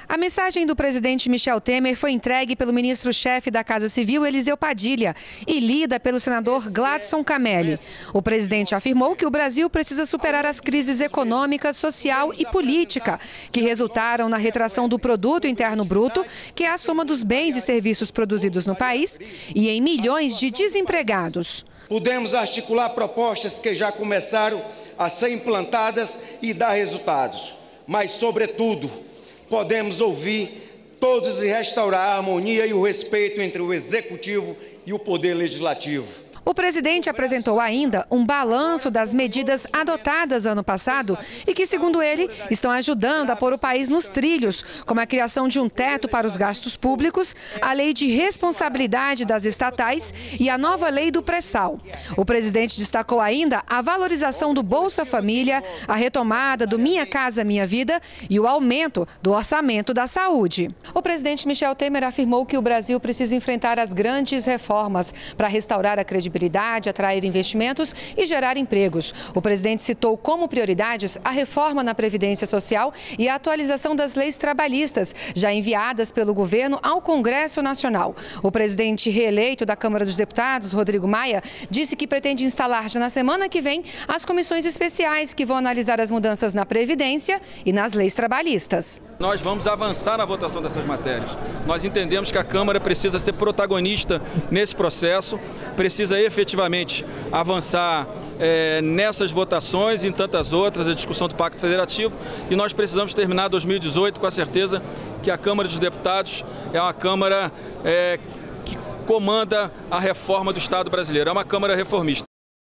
A mensagem do presidente Michel Temer foi entregue pelo ministro-chefe da Casa Civil, Eliseu Padilha, e lida pelo senador Gladson Camelli. O presidente afirmou que o Brasil precisa superar as crises econômica, social e política, que resultaram na retração do Produto Interno Bruto, que é a soma dos bens e serviços produzidos no país, e em milhões de desempregados. Podemos articular propostas que já começaram a ser implantadas e dar resultados, mas, sobretudo, podemos ouvir todos e restaurar a harmonia e o respeito entre o Executivo e o Poder Legislativo. O presidente apresentou ainda um balanço das medidas adotadas ano passado e que, segundo ele, estão ajudando a pôr o país nos trilhos, como a criação de um teto para os gastos públicos, a lei de responsabilidade das estatais e a nova lei do pré-sal. O presidente destacou ainda a valorização do Bolsa Família, a retomada do Minha Casa Minha Vida e o aumento do orçamento da saúde. O presidente Michel Temer afirmou que o Brasil precisa enfrentar as grandes reformas para restaurar a credibilidade, atrair investimentos e gerar empregos. O presidente citou como prioridades a reforma na Previdência Social e a atualização das leis trabalhistas, já enviadas pelo governo ao Congresso Nacional. O presidente reeleito da Câmara dos Deputados, Rodrigo Maia, disse que pretende instalar já na semana que vem as comissões especiais que vão analisar as mudanças na Previdência e nas leis trabalhistas. Nós vamos avançar na votação dessas matérias. Nós entendemos que a Câmara precisa ser protagonista nesse processo, precisa efetivamente avançar nessas votações e em tantas outras, a discussão do Pacto Federativo, e nós precisamos terminar 2018 com a certeza que a Câmara dos Deputados é uma Câmara que comanda a reforma do Estado brasileiro, é uma Câmara reformista.